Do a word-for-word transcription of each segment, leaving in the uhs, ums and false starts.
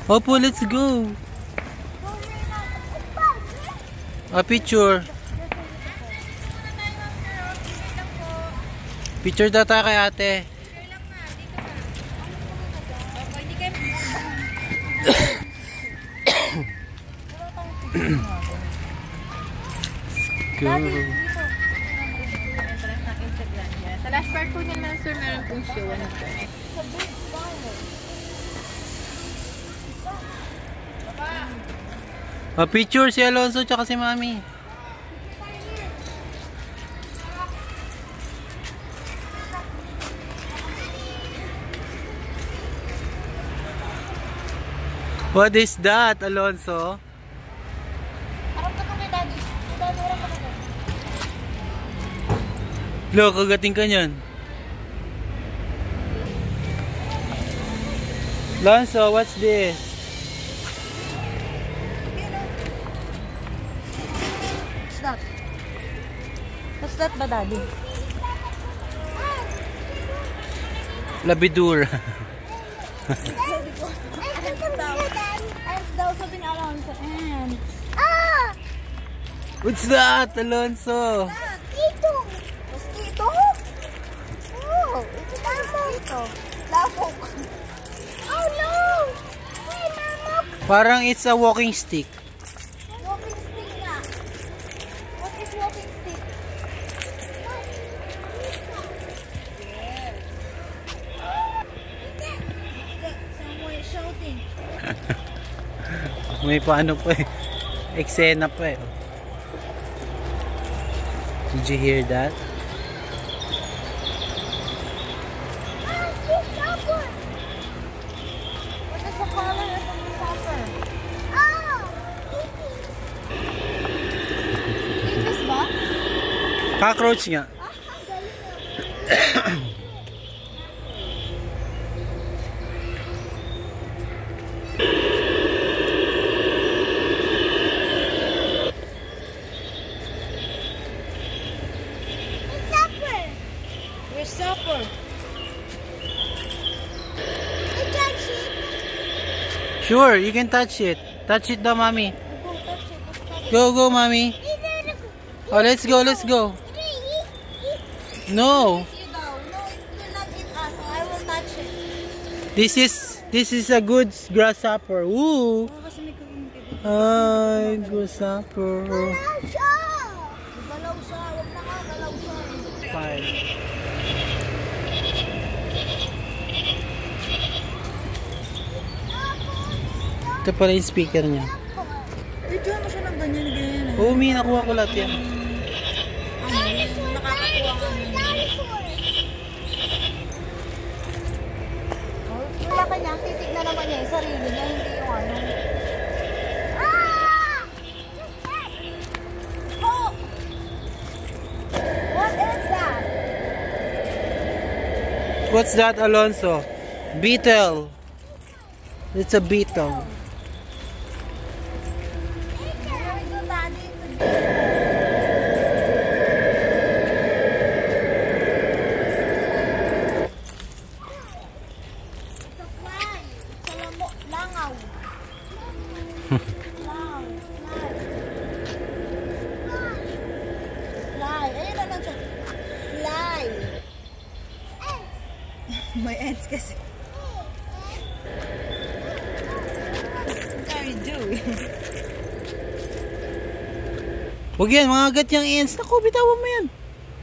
Opo, let's go. A picture. Picture daw tayo kay ate. Go. Sa last part po niya naman, sir, meron pong show. Ano po? A picture si Alonso tsaka si Mami. What is that, Alonso? Harap ka kay Daddy. Daddy, harap ka kay Daddy. Lo, kagating ka niyan. Alonso, what's this? What's that? What's that ba, Daddy? Labidura. Ants daw, sabi ni Alonso. Ants. What's that, Alonso? Mosquito. Mosquito? Oh, ito na mosquito. Lamok. Oh no! Hey, lamok. Parang it's a walking stick. Walking stick nga. What is walking stick? Someone is shouting. May paano pa eh. Eksena pa eh. Did you hear that? What is the color of the sapper? Oh! Ibis ba? Cockroach nga. Ah, ang galing na. Where's supper? I touch it. Sure, you can touch it. Touch it daw, Mami. Go touch it. Go, go, Mami. Oh, let's go, let's go. No. You daw. No, it will not eat us. So I will touch it. This is this is a good grasshopper. Woo. Oh, kasi may kumunti. Ay, grasshopper. Galaw siya! Galaw siya. Huwag na ka. Galaw siya. Fine. Ito pala yung speaker niya. Video mo siya ng ganyan-ganyan. Oo, Mi, nakuha ko lahat yan. Nakakakuha kami. Wala ka niya. Titignan naman niya yung sarili niya. Hindi yung ano. Oh! What is that? What's that, Alonso? Beetle. It's a beetle. Langaw. Langaw. Fly. Ayun na lang siya. Fly. May ants kasi. What are you doing? Huwag yan, mga agat yung ants. Naku, bitawan mo yan.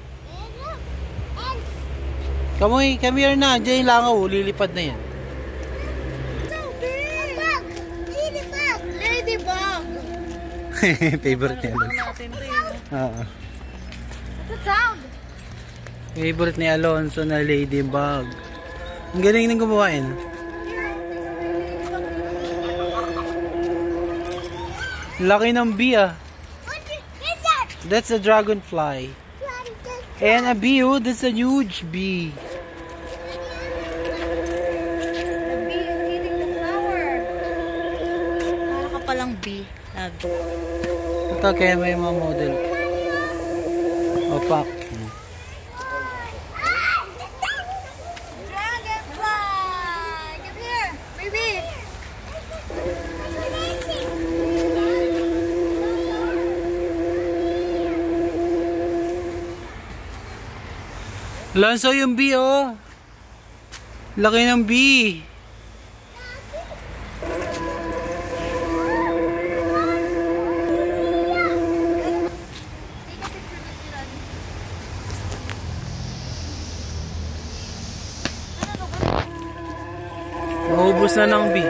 Come, come here na. Diyan yung langaw. Lilipad na yan. Ladybug! Ladybug! Favorite ni Alonso. Oo. What's the sound? Favorite ni Alonso na ladybug. Ang galing nang gumawa yun. Laki ng bee ah. That's a dragonfly. And a bee, oh, that's a huge bee. The bee is eating the flower. Para ka palang bee. Sabi. Ito kaya may mga model. Opak. Dragonfly! Come here, baby! Lanso yung bee, oh. Laki ng bee. Naubos na ng bee.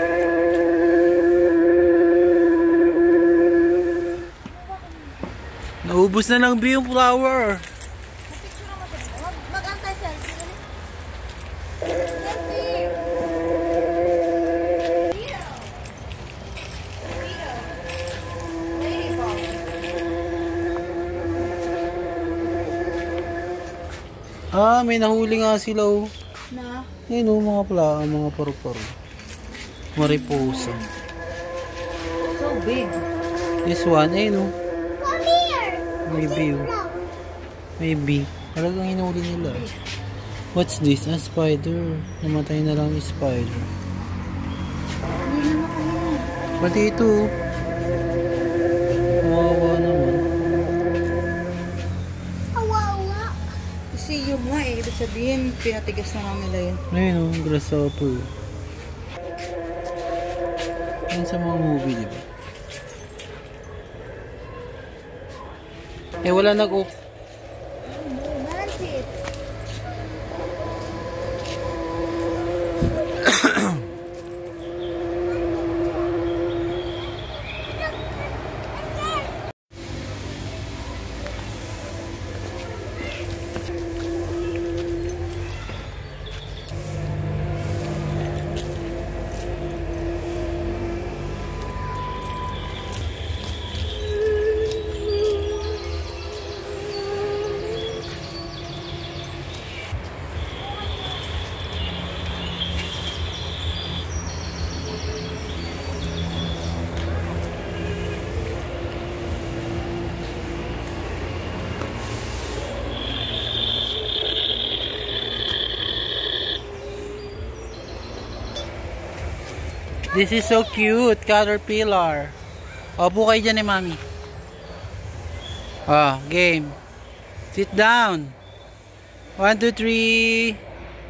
Naubos na ng bee yung flower. Mag-antay selfie. Ah, may nahuli nga sila, oh. Na? Ayun, oh, mga pala, mga paru-paro. Mariposa. So big. This one, ayun, oh. Come here! Maybe, oh. Maybe. Talagang hinuli nila. What's this? A spider. Namatay na lang yung spider. Pati ito, oh. Kawawa naman. Kawawa. Kasi yung nga eh, ibig sabihin, pinatigas na lang nila yun. Ayun, oh, grasshopper. Yan sa mga movie, di ba? Eh, wala nag-off. Mantis. This is so cute, caterpillar. Opo kayo dyan eh, mami. Ah, game. Sit down. One, two, three.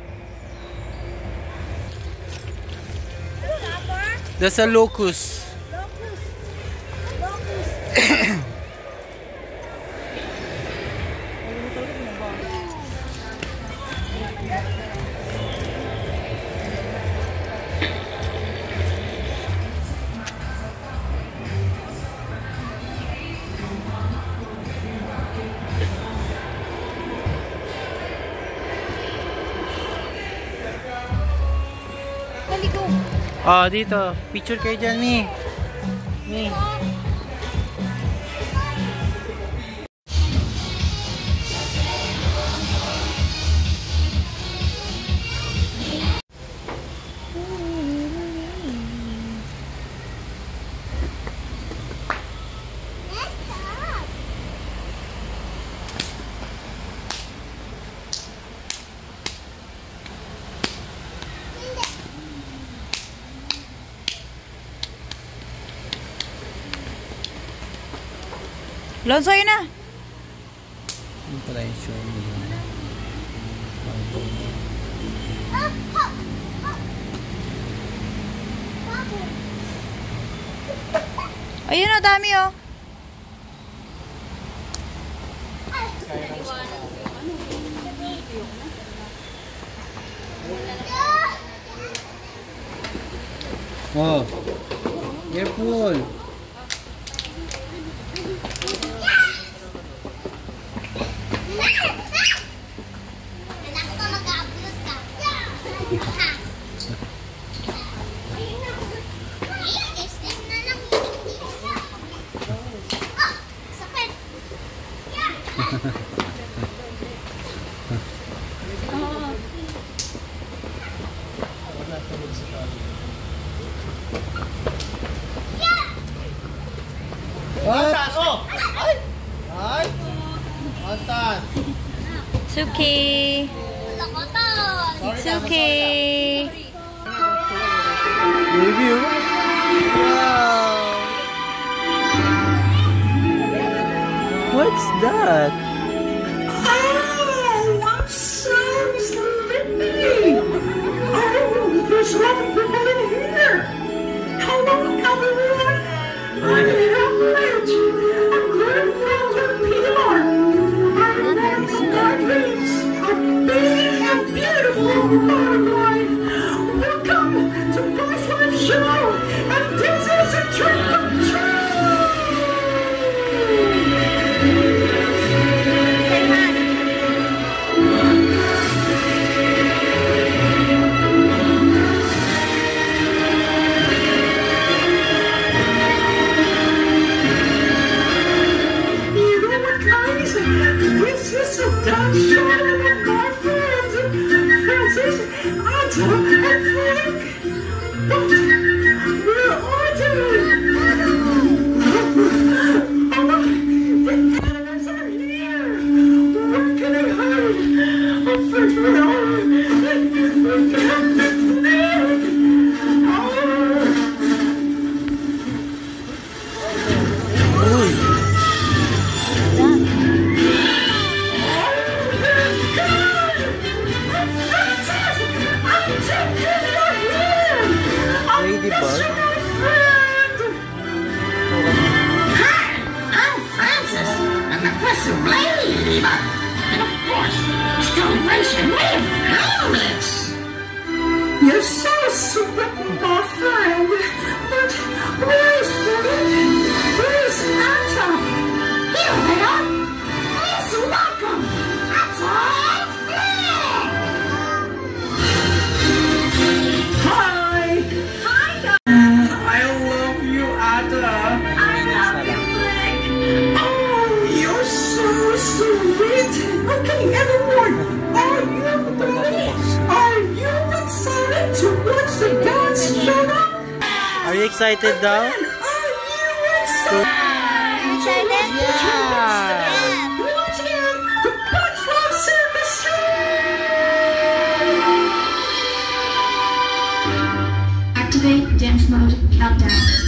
That's a locust. Locust. Locust. Ah, dito. Picture kayo dyan, Mi. Mi. Lonso, yun na. Yung pala yung show mo. Ayun o, dami o. Oh. Careful. What? Ay! Ay! Antan! It's okay. It's okay. Baby, oh. Wow! What's that? Hey, what's that? Oh, there's a lot of people in here. Hello, everyone. I'm Hamlet. I'm grandfather Peter. I'm one of the guardians, a big and beautiful butterfly. Welcome to Boss Life Show, and this is a trick or treat. This is a dance show with my friends, Francis, Anna, and Frank. But where are they? Oh, the animals are here. Where can I hide? Oh, Frank, where are they? They have been played. Ladybug. Hi, I'm Francis, an aggressive ladybug, and of course, Starvation Wave Hamlets. You're so sweet, my friend, but where is Philip? Where is Atta? Here they are. Please welcome Atta and Frank. Hi. I love you, Ada. I love you, Frank. Oh, you're so sweet. Okay, everyone, are you ready? Are you excited to watch the dance show? Are you excited though? Are you excited? Excited? Yeah. Once again, the Boxlove Circus Show. Activate dance mode countdown.